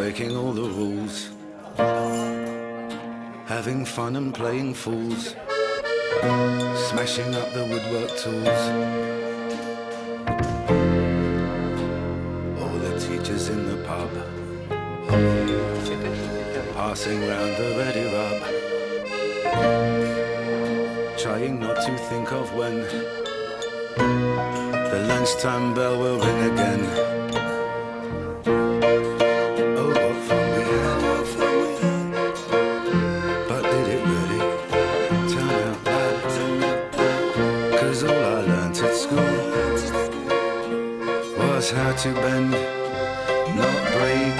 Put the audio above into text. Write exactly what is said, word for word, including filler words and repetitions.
breaking all the rules, having fun and playing fools, smashing up the woodwork tools. All the teachers in the pub, passing round the ready rub, trying not to think of when the lunchtime bell will ring again. Oh, what fun we had, but did it really turn out bad? 'Cause all I learnt at school was how to bend, not break,